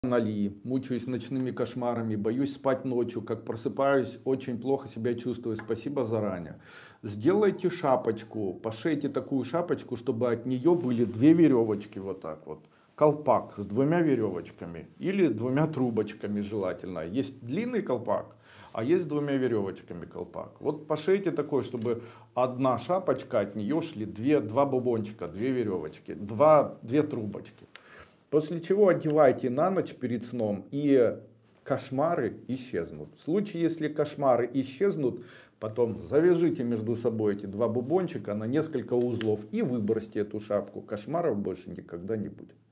Мучаюсь ночными кошмарами, боюсь спать ночью, как просыпаюсь, очень плохо себя чувствую. Спасибо заранее. Сделайте шапочку, пошейте такую шапочку, чтобы от нее были две веревочки вот так вот. Колпак с двумя веревочками или двумя трубочками желательно. Есть длинный колпак, а есть с двумя веревочками колпак. Вот пошейте такой, чтобы одна шапочка, от нее шли два бубончика, две веревочки, две трубочки. После чего одевайте на ночь перед сном, и кошмары исчезнут. В случае, если кошмары исчезнут, потом завяжите между собой эти два бубончика на несколько узлов и выбросьте эту шапку. Кошмаров больше никогда не будет.